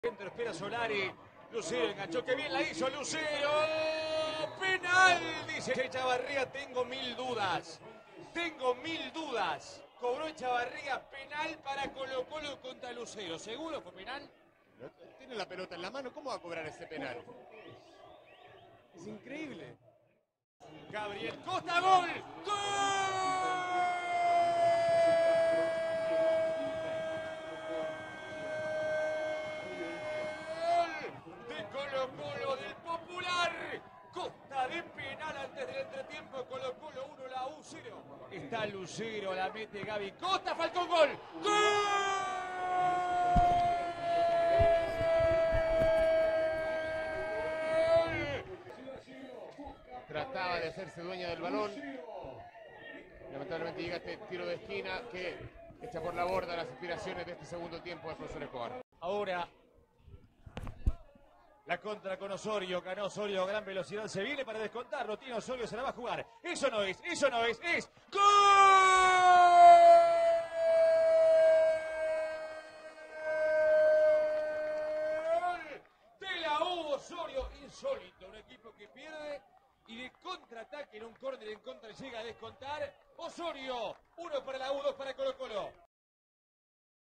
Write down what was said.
Dentro espera Solari. Lucero enganchó, que bien la hizo Lucero. Penal, dice Echavarría, tengo mil dudas. Tengo mil dudas. Cobró Echavarría penal para Colo Colo contra Lucero. ¿Seguro fue penal? Tiene la pelota en la mano, ¿cómo va a cobrar ese penal? Es increíble. Gabriel Costa, gol. ¡Gol! De Colo Colo, del Popular. Costa de penal antes del entretiempo. Colo Colo 1, la U 0. Está Lucero, la mete Gaby Costa, Falcón, gol. ¡Gol! Trataba de hacerse dueño del balón. Lamentablemente llega este tiro de esquina que echa por la borda las aspiraciones de este segundo tiempo del profesor Escobar. Ahora la contra con Osorio, ganó Osorio a gran velocidad, se viene para descontarlo, tiene Osorio, se la va a jugar. Eso no es, es ¡gol! De la U Osorio, insólito, un equipo que pierde y de contraataque en un córner en contra llega a descontar. Osorio, 1 para la U, 2 para Colo Colo.